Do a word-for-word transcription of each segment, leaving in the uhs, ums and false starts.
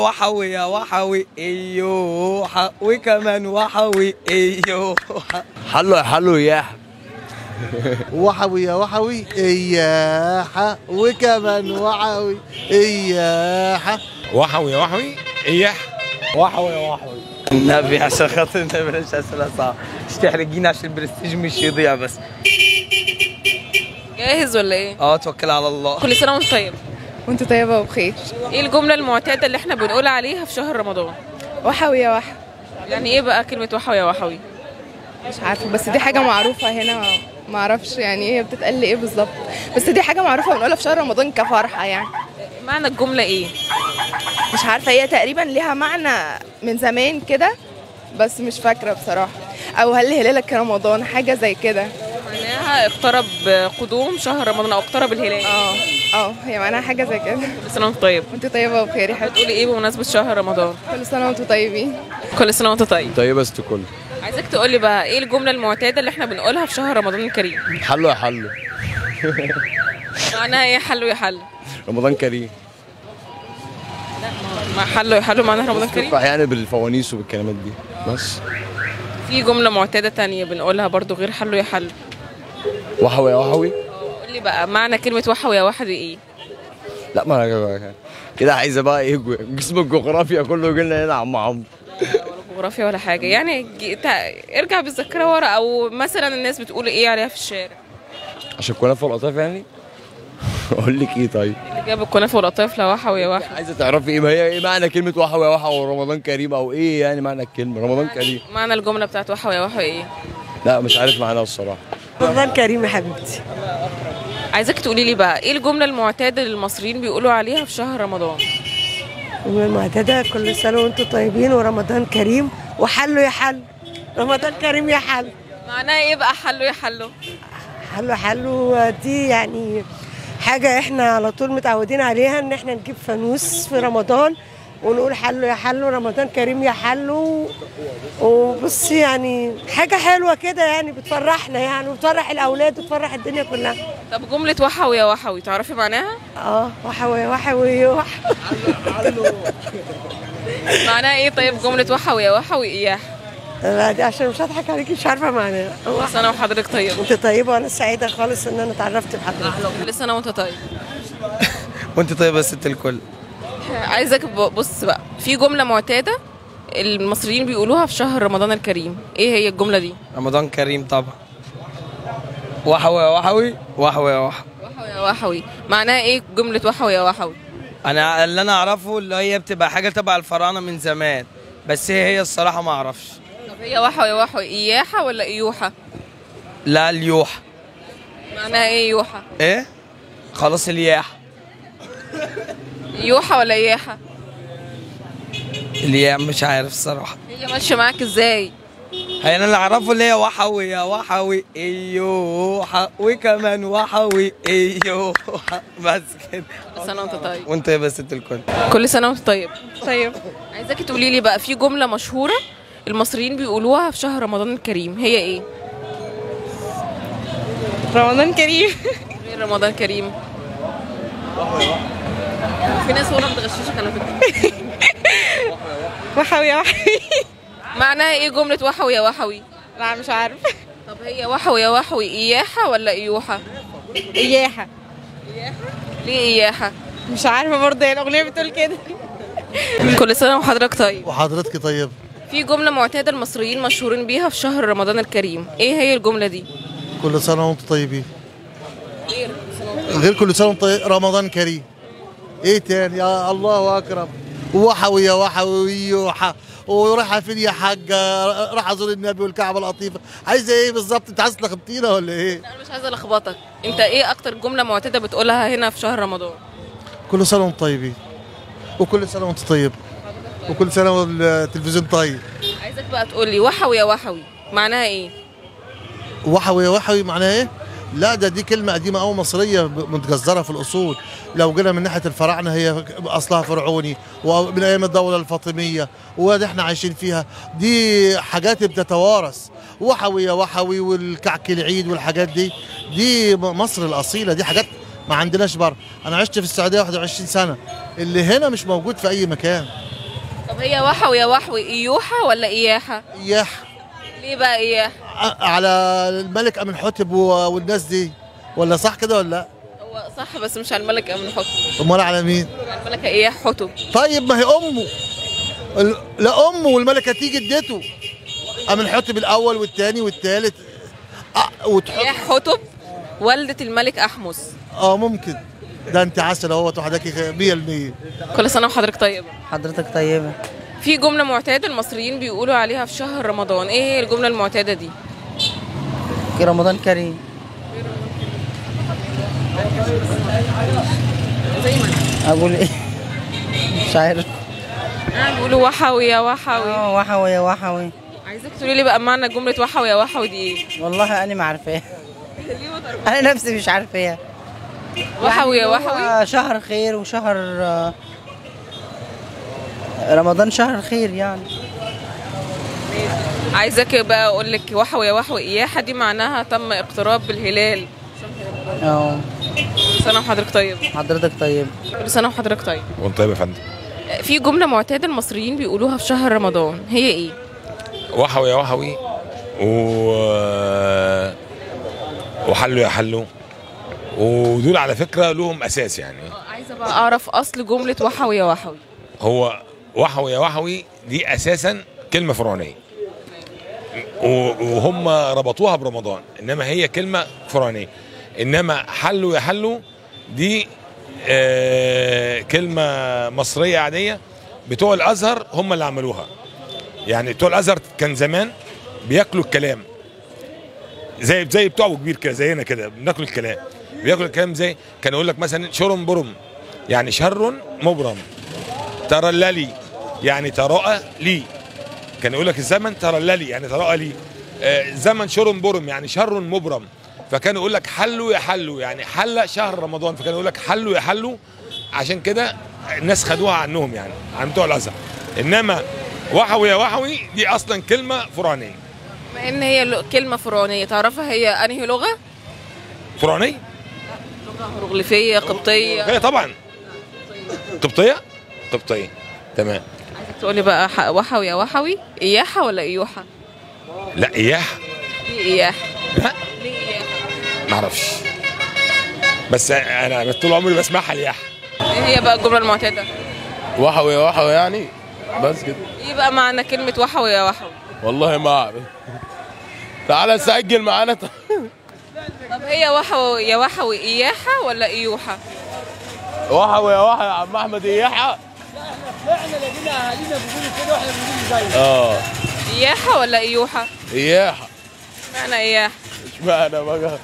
وحوي يا وحوي ايوه وكمان وحوي ايوه. حلو يا حلو يا وحوي يا وحوي اياحة وكمان وحوي اياحة. وحوي يا وحوي اياح. وحوي يا وحوي النبي عشان خاطر النبي بلاش اسئله صعبه مش تحرجيني عشان البرستيج مش يضيع بس. جاهز ولا ايه؟ اه توكل على الله. كل سنه وانت طيب. وانت طيبه وبخير. ايه الجمله المعتاده اللي احنا بنقول عليها في شهر رمضان؟ وحوي يا وحوي. يعني ايه بقى كلمه وحوي يا وحوي؟ مش عارفه بس دي حاجه معروفه هنا، ما اعرفش يعني هي بتتقال لي ايه بالظبط، بس دي حاجه معروفه بنقولها في شهر رمضان كفرحه يعني. معنى الجمله ايه؟ مش عارفه، هي تقريبا ليها معنى من زمان كده بس مش فاكره بصراحه، او هل هلالك رمضان حاجه زي كده. معناها اقترب قدوم شهر رمضان او اقترب الهلال. اه اه هي معناها حاجه زي كده. كل سنه وانت طيب. وانت طيبه وبخير يا حبيبتي. هتقولي ايه بمناسبه شهر رمضان؟ كل سنه وانتم طيبين. كل سنه وانت طيب. طيب بس كل عايزك تقولي بقى ايه الجمله المعتاده اللي احنا بنقولها في شهر رمضان الكريم؟ حلو يا حلو. معناها ايه حلو يا حلو؟ رمضان كريم. ما حلو يا حلو معناها رمضان كريم؟ تفرح يعني بالفوانيس وبالكلمات دي بس. في جمله معتاده تانية بنقولها برضو غير حلو يا حلو. وحوي يا وحوي. قولي بقى معنى كلمه وحوي يا وحوي ايه؟ لا ما انا كده عايزه بقى ايه جسم الجغرافيا كله يجي لنا هنا يا عم عمرو. جغرافيا ولا حاجه يعني جي... تا... ارجع بالذاكره ورا، او مثلا الناس بتقول ايه عليها في الشارع؟ عشان الكنافه والقطايف يعني. اقول لك ايه طيب؟ اللي جاب الكنافه والقطايف لا وحوي يا وحوي. عايزه تعرفي ايه؟ ما هي ايه معنى كلمه وحوي يا وحوي ورمضان كريم او ايه يعني معنى الكلمه رمضان كريم؟ معنى الجمله بتاعت وحوي يا وحوي ايه؟ لا مش عارف معناها الصراحه. رمضان كريم يا حبيبتي. عايزاك تقولي لي بقى ايه الجمله المعتاده اللي المصريين بيقولوا عليها في شهر رمضان؟ المعتادة كل سنة وانتم طيبين ورمضان كريم وحلو يا حلو. رمضان كريم يا حلو. معناها ايه بقى حلو يا حلو؟ حلو حلو دي يعني حاجة احنا على طول متعودين عليها، ان احنا نجيب فانوس في رمضان ونقول حلو يا حلو رمضان كريم يا حلو. وبصي يعني حاجة حلوة كده يعني بتفرحنا يعني وبتفرح الأولاد وتفرح الدنيا كلها. طب جمله وحوي يا وحوي تعرفي معناها؟ اه وحوي وحوي وحوي. معناها ايه طيب جمله وحوي يا وحوي اياح؟ لا دي عشان مش هضحك عليكي مش عارفه معناها. كل سنه وحضرتك طيب. انت طيبه وانا سعيده خالص ان انا اتعرفت بحضرتك. كل سنه وانت طيب. وانت طيب يا ست الكل. عايزك بص بقى في جمله معتاده المصريين بيقولوها في شهر رمضان الكريم، ايه هي الجمله دي؟ رمضان كريم طبعا. وحوي يا وحوي وحوي يا وحوي. وحوي يا وحوي معناها ايه جمله وحوي يا وحوي؟ انا اللي انا اعرفه اللي هي بتبقى حاجه تبع الفراعنه من زمان، بس هي هي الصراحه ما اعرفش. طب هي وحوي يا وحوي اياحه ولا ايوحه؟ لا اليوحه. معناها ايه يوحه؟ ايه؟ خلاص الياحه. يوحه ولا اياحه؟ الياح مش عارف الصراحه. هي ماشيه معاك ازاي؟ هي انا اللي اعرفه اللي هي وحوي يا وحوي ايوه وكمان وحوي ايوه بس كده. كل سنه وانت طيب. وانت يا ست الكل. كل سنه وانت طيب. طيب عايزاكي تقولي لي بقى في جمله مشهوره المصريين بيقولوها في شهر رمضان الكريم، هي ايه؟ رمضان كريم. غير رمضان كريم. في ناس ورا بتغششك على فكره. وحوي يا وحوي. معناها ايه جمله وحوي يا وحوي؟ لا مش عارفه. طب هي وحوي يا وحوي اياحه ولا ايوحه؟ اياحه. ليه اياحه؟ مش عارفه برضه هي الاغنيه بتقول كده. كل سنه وحضرتك طيب. وحضرتك طيب. في جمله معتاده المصريين مشهورين بيها في شهر رمضان الكريم، ايه هي الجمله دي؟ كل سنة وانتم طيبين. غير غير كل سنة وانتم طيب رمضان كريم. ايه تاني؟ يا الله اكرم. وحوي يا وحوي وح ورايحه فين يا حاجه؟ راح ازور النبي والكعبه اللطيفه. عايزه ايه بالظبط؟ انت عايز تلخبطينا ولا ايه؟ انا مش عايزه الخبطك، انت ايه اكتر جمله معتاده بتقولها هنا في شهر رمضان؟ كل سنه وانتم طيبين. وكل سنه وانت طيب. وكل سنه والتلفزيون طيب. عايزك بقى تقول لي وحوي يا وحوي معناها ايه؟ وحوي يا وحوي معناها ايه؟ لا ده دي كلمة قديمة أو مصرية متجذرة في الأصول. لو جينا من ناحية الفراعنة هي أصلها فرعوني ومن أيام الدولة الفاطمية وده احنا عايشين فيها. دي حاجات بتتوارث. وحوي يا وحوي والكعك العيد والحاجات دي دي مصر الأصيلة، دي حاجات ما عندناش بره. أنا عشت في السعودية واحد وعشرين سنة، اللي هنا مش موجود في أي مكان. طب هي وحوي يا وحوي ايوحة ولا اياحة؟ إياح. ليه بقى اياحة؟ ع- على الملك أمنحتب و- والناس دي، ولا صح كده ولا لا؟ هو صح بس مش على الملك امن حتب، أمال على مين؟ على الملكة اياح حتب. طيب ما هي أمه. ال- لا أمه والملكة تيجي اديته. أمنحتب الأول والثاني والثالث. أه وتحط. اياح حتب والدة الملك احمس. اه ممكن. ده انت عسل اهوت وحضرتك مية بالمية. كل سنة وحضرتك طيبة. حضرتك طيبة. في جملة معتادة المصريين بيقولوا عليها في شهر رمضان، ايه هي الجملة المعتادة دي؟ رمضان كريم. أقول إيه؟ مش عارف. بيقولوا وحوي يا وحوي. اه وحوي يا وحوي. عايزاك تقولي لي بقى معنى جملة وحوي يا وحوي دي ايه؟ والله أنا ما عارفاها. أنا نفسي مش عارفاها. وحوي يا يعني وحوي؟ هو شهر خير وشهر آه، رمضان شهر خير يعني. عايزاك بقى اقول لك وحوي يا وحوي اياحة دي معناها تم اقتراب بالهلال. اه. كل سنة وحضرتك طيب. حضرتك طيب. كل سنة وحضرتك طيب. وانت طيب يا فندم. في جملة معتادة المصريين بيقولوها في شهر رمضان، هي ايه؟ وحوي يا وحوي و وحلو يا حلو، ودول على فكره لهم اساس يعني. عايزة بقى اعرف اصل جملة وحوي يا وحوي. هو وحوي يا وحوي دي اساسا كلمه فرعونيه، و- وهم ربطوها برمضان، انما هي كلمه فرعونيه. انما حلو يا حلو دي آه كلمه مصريه عاديه، بتوع الازهر هم اللي عملوها. يعني بتوع الازهر كان زمان بياكلوا الكلام زي زي بتوع ابو كبير كده، زينا كده بناكل الكلام. بياكلوا الكلام زي كان يقول لك مثلا شرم برم يعني شر مبرم، ترللي يعني تراءى لي. كان يقول لك الزمن ترللي يعني تراءى لي. آه زمن شرم برم يعني شر مبرم. فكان يقول لك حلوا يا حلوا يعني حل شهر رمضان، فكان يقول لك حلوا يا حلوا. عشان كده الناس خدوها عنهم يعني عن بتوع الازهر. انما وحوي يا وحوي دي اصلا كلمه فرعونيه. بما ان هي ل- كلمة فرعونية، تعرفها هي انهي لغة؟ فرعونيه؟ لغة هيروغليفية قبطية. هي طبعا قبطيه قبطيه تمام. عايزك تقولي بقى ح- وحوي يا وحوي اياحة ولا ايوحة؟ لا اياح. ليه اياحة؟ لا ليه اياحة؟ معرفش، بس انا طول عمري بسمعها الياح. ايه هي بقى الجملة المعتادة؟ وحوي وحوي يعني بس كده. ايه بقى معنى كلمة وحوي يا وحوي؟ والله ما اعرف. تعالى سجل معانا. طب هي وحوي يا وحوي اياحة ولا ايوحة؟ وحوي يا وحوي يا عم احمد اياحة. احنا لقينا اهالينا بيقولوا كده واحنا بنقول زي اه اياحة ولا ايوحة؟ اياحة. معنى اياحة؟ اشمعنى بقى؟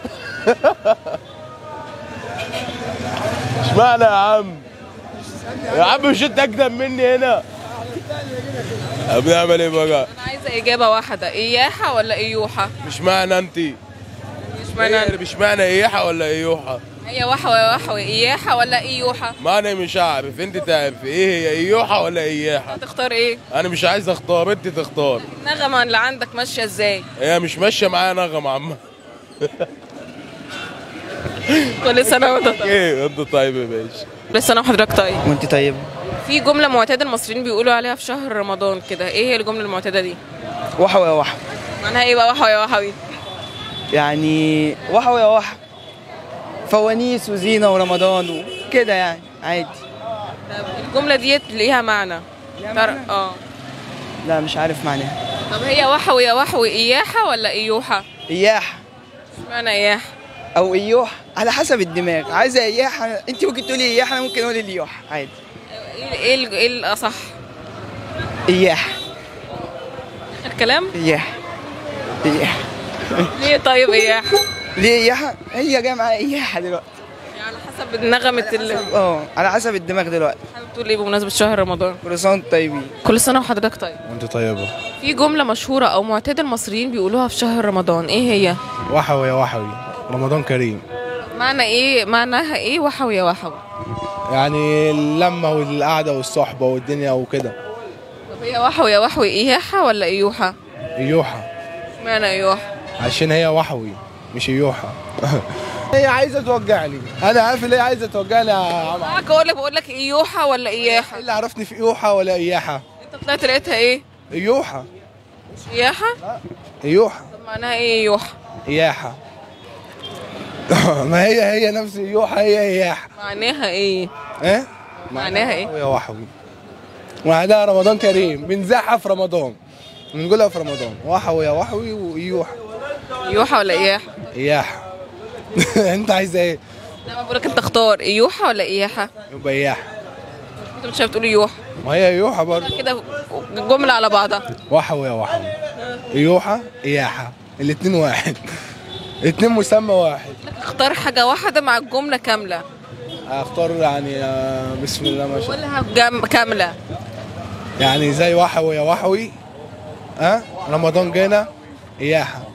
اشمعنى يا عم؟ يا عم مش انت اقدم مني هنا؟ بنعمل ايه بقى؟ انا عايزة اجابة واحدة، اياحة ولا ايوحة؟ مش معنى انت؟ مش معنى مش معنى اياحة ولا ايوحة؟ هي وحوي يا وحوي اياحة ولا ايوحة؟ ما انا مش عارف، انت تعرف ايه هي ايوحة ولا اياحة؟ هتختار ايه؟ انا مش عايز اختار، انت تختار. النغمة اللي عندك ماشية ازاي؟ هي مش ماشية معايا نغمة عم. كل سنة وانت طيب. ايه انت طيب يا باشا. كل سنة وحضرتك طيب. وأنت طيبة. في جملة معتادة المصريين بيقولوا عليها في شهر رمضان كده، ايه هي الجملة المعتادة دي؟ وحوي يا وحوي. معناها ايه بقى وحوي يا وحوي؟ يعني وحوي يا وحوي. فوانيس وزينة ورمضان وكده يعني عادي. طب الجملة ديت ليها معنى؟ ترى اه لا مش عارف معناها. طب هي وحوي يا وحوي اياحة ولا ايوحة؟ إياح معنى اياحة؟ أو إيوح على حسب الدماغ. عايزة إياح أنت ممكن تقولي إياح، أنا ممكن أقول الإيوح عادي. ايه ايه ال- ايه الاصح؟ إياح. الكلام؟ إياح. إياح. ليه طيب اياحة؟ ليه إياحة؟ هي جاية معايا إياحة دلوقتي. يعني على حسب نغمة ال اه على حسب الدماغ دلوقتي. حابب تقول ايه بمناسبة شهر رمضان؟ كل سنة وانتم طيبين. كل سنة وحضرتك طيب. وانت طيبة. في جملة مشهورة أو معتادة المصريين بيقولوها في شهر رمضان، إيه هي؟ وحوي يا وحوي رمضان كريم. معنى إيه؟ معناها إيه وحوي يا وحوي؟ يعني اللمة والقعدة والصحبة والدنيا وكده. طب هي وحوي يا وحوي إياحة ولا إيوحة؟ ايوحة. معنى إيوحة؟ عشان هي وحوي مش ايوحة. هي عايزه توجع لي، انا عارف اللي هي عايزه توجع لي يا عم. معاك اقول لك بقول لك ايوحه ولا اياحه؟ ايه اللي عرفني في ايوحه ولا اياحه؟ انت طلعت لقيتها ايه؟ ايوحه. مش اياحه؟ ايوحه. طب معناها ايه ايوحه؟ اياحه. ما هي هي نفس ايوحه، هي اياحه. معناها ايه؟ ايه؟ معناها ايه؟ يا وحوي. وبعدها رمضان كريم، بنزعها في رمضان، بنقولها في رمضان، وحوي يا وحوي وايوحه. ايوحه ولا اياحه؟ اياحه. انت عايزه ايه؟ لما بقول لك انت اختار ايوحه ولا اياحه؟ يبقى اياحه. انت مش بتقول ايوحه؟ ما هي ايوحه برضه كده جمله على بعضها. وحوي يا وحوي. ايوحه اياحه، الاثنين واحد. الاثنين مسمى واحد. اختار حاجه واحده مع الجمله كامله. اختار يعني آه، بسم الله ما شاء الله. قولها جم... كامله. يعني زي وحوي يا وحوي. ها أه؟ رمضان جينا اياحه.